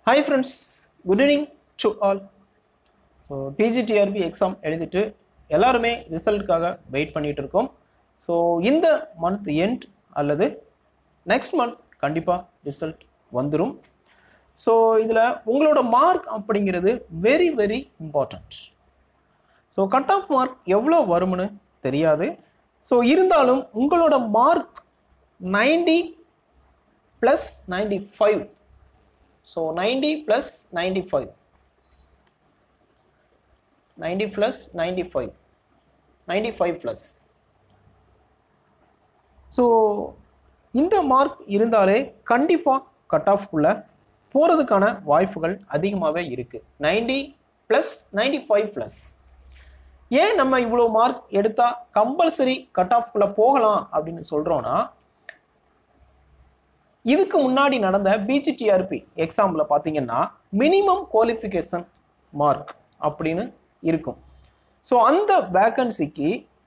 Hi friends, good evening to all. So PGTRB exam எழுதிட்டு எல்லாருமே ரிசல்ட்காக wait பண்ணிட்டு இருக்கோம். ஸோ இந்த மந்த் எண்ட் அல்லது நெக்ஸ்ட் மந்த் கண்டிப்பாக ரிசல்ட் வந்துடும். ஸோ இதில் உங்களோட மார்க் அப்படிங்கிறது very very important. So cut off mark எவ்வளோ வரும்னு தெரியாது. ஸோ இருந்தாலும் உங்களோட mark 90 + 95. So 90 plus 95, 90 plus 95, 95 plus. So இந்த மார்க் இருந்தாலே கண்டிப்பா கட் ஆஃப் குள்ள போறதுக்கான வாய்ப்புகள் அதிகமாகவே இருக்கு. 90 plus 95 plus. ஏன் நம்ம இவ்வளோ மார்க் எடுத்தா கம்பல்சரி கட் ஆஃப் குள்ள போகலாம் அப்படின்னு சொல்றோம்னா, இதுக்கு முன்னாடி நடந்த பிஜிடிஆர்பி எக்ஸாம்ல பாத்தீங்கன்னா மினிமம் குவாலிஃபிகேஷன் மார்க் அப்படின்னு இருக்கும். ஸோ அந்த வேகன்சிக்கு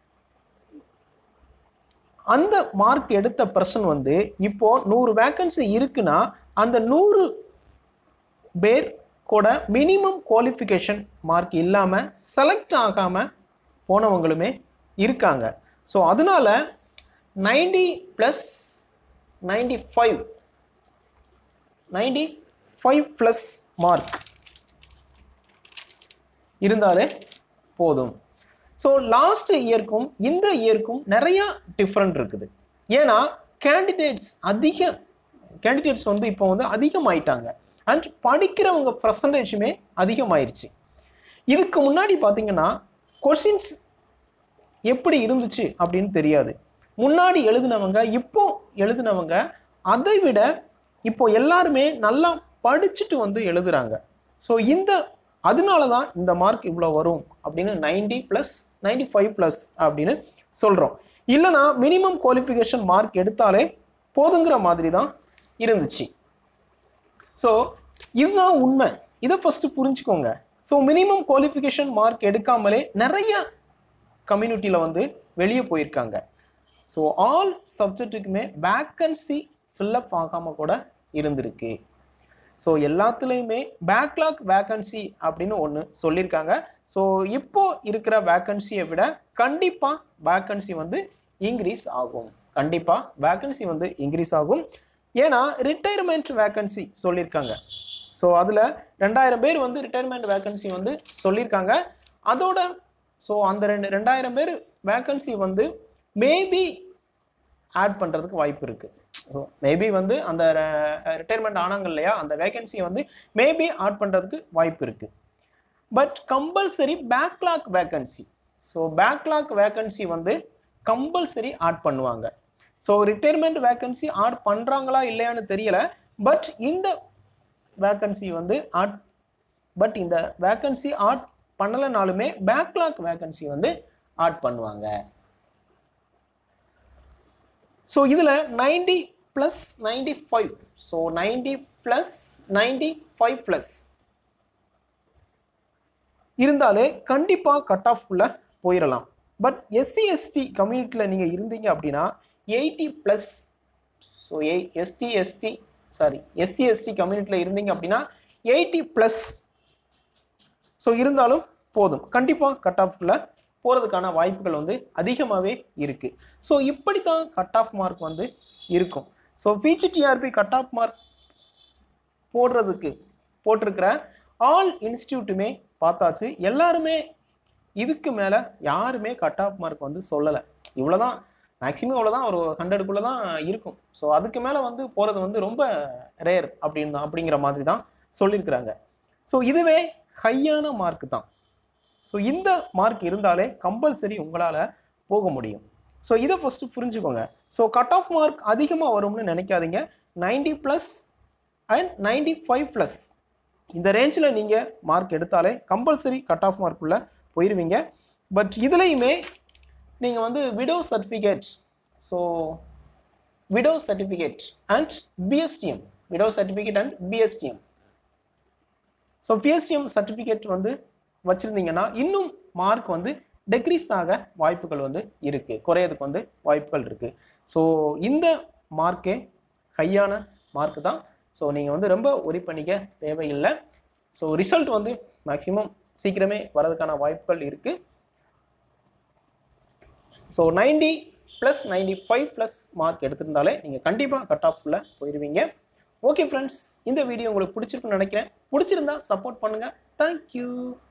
அந்த மார்க் எடுத்த பர்சன் வந்து இப்போ 100 வேகன்சி இருக்குன்னா அந்த 100 பேர் கூட மினிமம் குவாலிஃபிகேஷன் மார்க் இல்லாம செலக்ட் ஆகாம போனவங்களுமே இருக்காங்க. ஸோ அதனால 90 plus 95 plus மார்க் இருந்தாலே போதும். ஸோ லாஸ்ட் இயர்க்கும் இந்த இயர்க்கும் நிறைய டிஃப்ரெண்ட் இருக்குது. ஏன்னா கேண்டிடேட்ஸ் வந்து இப்போ வந்து அதிகமாயிட்டாங்க அண்ட் படிக்கிறவங்க பர்சன்டேஜுமே அதிகமாயிருச்சு. இதுக்கு முன்னாடி பார்த்தீங்கன்னா கொஸ்டின்ஸ் எப்படி இருந்துச்சு அப்படின்னு தெரியாது. முன்னாடி எழுதினவங்க இப்போ எழுதினவங்க அதை விட இப்போ எல்லாருமே நல்லா படிச்சுட்டு வந்து எழுதுறாங்க. ஸோ அதனால தான் இந்த மார்க் இவ்வளோ வரும் அப்படின்னு 90 plus 95 plus அப்படின்னு சொல்றோம். இல்லைனா மினிமம் குவாலிஃபிகேஷன் மார்க் எடுத்தாலே போதுங்கிற மாதிரி தான் இருந்துச்சு. ஸோ இதுதான் உண்மை. இதை ஃபர்ஸ்ட் புரிஞ்சுக்கோங்க. ஸோ மினிமம் குவாலிஃபிகேஷன் மார்க் எடுக்காமலே நிறைய கம்யூனிட்டியில் வந்து வெளியே போயிருக்காங்க. ஸோ ஆல் சப்ஜெக்ட்டுக்குமே வேக்கன்சி ஃபில்லப் ஆகாம கூட இருந்திருக்கு. ஸோ எல்லாத்துலேயுமே பேக்லாக் வேக்கன்சி அப்படின்னு ஒன்று சொல்லியிருக்காங்க. ஸோ இப்போ இருக்கிற வேக்கன்சியை விட கண்டிப்பாக வேக்கன்சி வந்து இன்க்ரீஸ் ஆகும். ஏன்னா ரிட்டையர்மெண்ட் வேக்கன்சி சொல்லியிருக்காங்க. ஸோ அதில் 2000 பேர் வந்து ரிட்டையர்மெண்ட் வேக்கன்சி வந்து சொல்லியிருக்காங்க. அதோட ஸோ அந்த 2000 பேர் வேக்கன்சி வந்து மேபி ஆட் பண்ணுறதுக்கு வாய்ப்பு இருக்குது. மேபி வந்து அந்த ரிட்டையர்மெண்ட் ஆனாங்க இல்லையா, அந்த வேகன்சியை வந்து மேபி ஆட் பண்ணுறதுக்கு வாய்ப்பு இருக்குது. But compulsory backlog vacancy, so backlog vacancy வந்து கம்பல்சரி ஆட் பண்ணுவாங்க. ஸோ ரிட்டையர்மெண்ட் வேகன்சி ஆட் பண்ணுறாங்களா இல்லையான்னு தெரியல. பட் இந்த வேகன்சி வந்து ஆட் பண்ணலைனாலுமே பேக்லாக் வேகன்சி வந்து ஆட் பண்ணுவாங்க. ஸோ இதில் 90 plus 95, ஸோ 90 plus 95 plus இருந்தாலே கண்டிப்பாக கட் ஆஃப் குள்ள போயிடலாம். பட் SC/ST கம்யூனிட்டியில் நீங்கள் இருந்தீங்க அப்படின்னா 80 plus, ஸோ SC/ST கம்யூனிட்டியில் இருந்தீங்க அப்படின்னா 80 plus ஸோ இருந்தாலும் போதும். கண்டிப்பாக கட் ஆஃப் குள்ள போகிறதுக்கான வாய்ப்புகள் வந்து அதிகமாகவே இருக்கு. ஸோ இப்படி தான் கட் ஆஃப் மார்க் வந்து இருக்கும். So PGTRB cut off mark போட்டிருக்கிற ஆல் இன்ஸ்டியூட்டுமே பார்த்தாச்சு. எல்லாருமே இதுக்கு மேலே யாருமே கட் ஆஃப் மார்க் வந்து சொல்லலை. இவ்வளோதான், மேக்ஸிமம் இவ்வளோதான், ஒரு 100க்குள்ளே தான் இருக்கும். ஸோ அதுக்கு மேலே வந்து போகிறது வந்து ரொம்ப ரேர் அப்படிங்கிற மாதிரி தான் சொல்லியிருக்கிறாங்க. ஸோ இதுவே ஹையான மார்க் தான். ஸோ இந்த மார்க் இருந்தாலே கம்பல்சரி உங்களால் போக முடியும். ஸோ இதை ஃபஸ்ட்டு புரிஞ்சுக்கோங்க. ஸோ கட் ஆஃப் மார்க் அதிகமாக வரும்னு நினைக்காதீங்க. 90 plus அண்ட் 95 plus இந்த ரேஞ்சில் நீங்கள் மார்க் எடுத்தாலே கம்பல்சரி கட் ஆஃப் மார்க்குள்ளே போயிடுவீங்க. பட் இதுலேயுமே நீங்கள் வந்து widow certificate and PSTM, so PSTM certificate வந்து வச்சிருந்தீங்கன்னா இன்னும் மார்க் வந்து டெக்ரீஸ் ஆக வாய்ப்புகள் வந்து இருக்கு, குறையதுக்கு வந்து வாய்ப்புகள் இருக்கு. ஸோ இந்த மார்க்கே ஹையான மார்க் தான். ஸோ நீங்கள் வந்து ரொம்ப ஒரி பண்ணிக்க தேவையில்லை. ஸோ ரிசல்ட் வந்து மேக்ஸிமம் சீக்கிரமே வரதுக்கான வாய்ப்புகள் இருக்குது. ஸோ 90 + 95+ மார்க் எடுத்திருந்தாலே நீங்கள் கண்டிப்பாக கட் ஆஃப்ல போயிடுவீங்க. ஓகே ஃப்ரெண்ட்ஸ், இந்த வீடியோ உங்களுக்கு பிடிச்சிருக்குன்னு நினைக்கிறேன். பிடிச்சிருந்தா சப்போர்ட் பண்ணுங்கள். தேங்க்யூ.